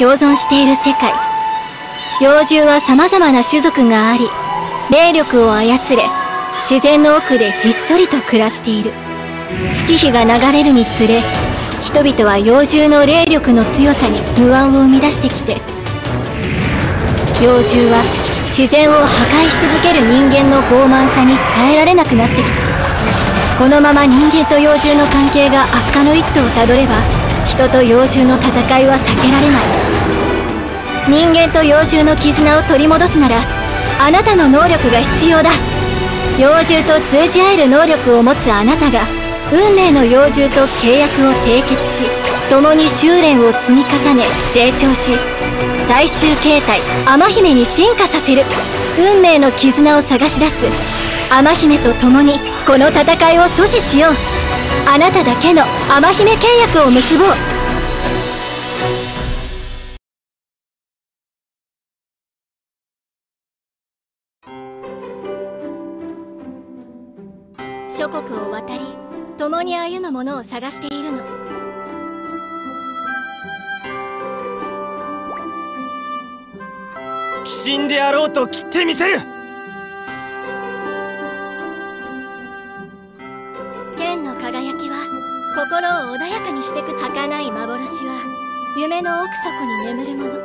共存している世界。妖獣は様々な種族があり、霊力を操れ、自然の奥でひっそりと暮らしている。月日が流れるにつれ、人々は妖獣の霊力の強さに不安を生み出してきて、妖獣は自然を破壊し続ける人間の傲慢さに耐えられなくなってきた。このまま人間と妖獣の関係が悪化の一途をたどれば、人と妖獣の戦いは避けられない。人間と妖獣の絆を取り戻すなら、あなたの能力が必要だ。妖獣と通じ合える能力を持つあなたが、運命の妖獣と契約を締結し、共に修練を積み重ね成長し、最終形態天姫に進化させる。運命の絆を探し出す天姫と共にこの戦いを阻止しよう。あなただけの天姫契約を結ぼう。諸国を渡り共に歩むものを探しているの。 死んでやろうと切ってみせる。 剣の輝きは心を穏やかにしてく。儚い幻は夢の奥底に眠るもの。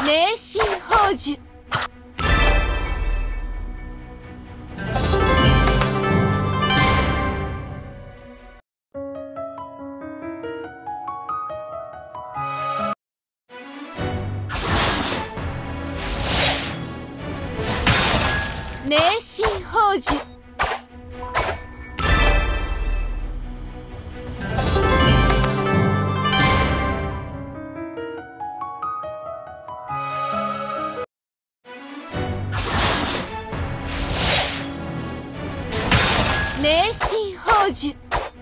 迷信宝珠。迷信宝珠。迷信宝珠。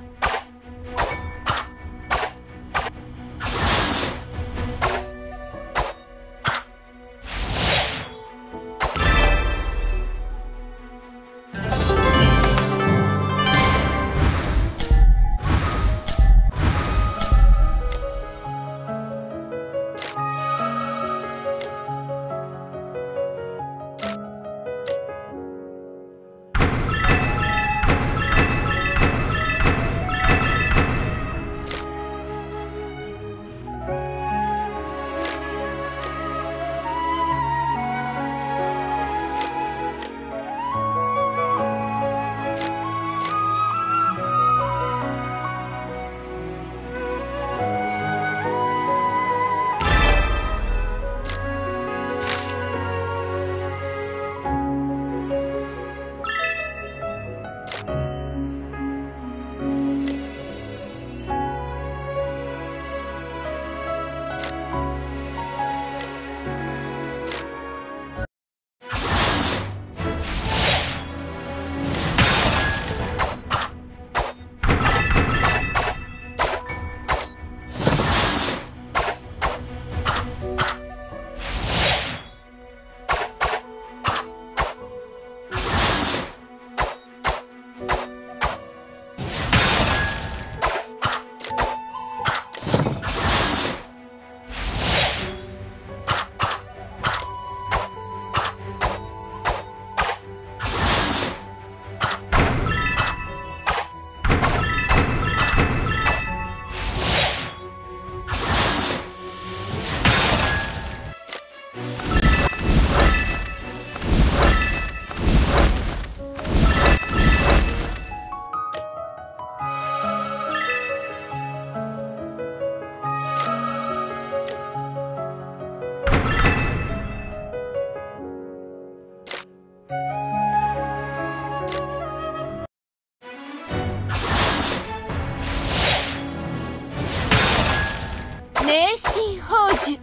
迷信宝珠。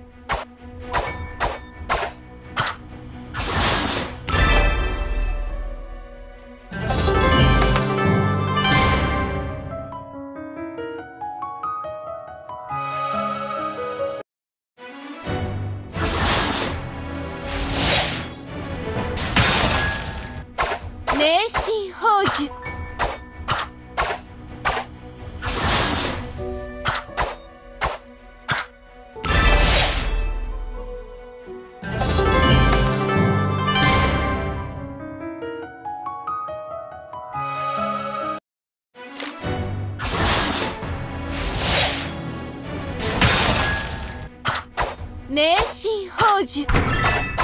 迷信宝珠。迷信宝珠。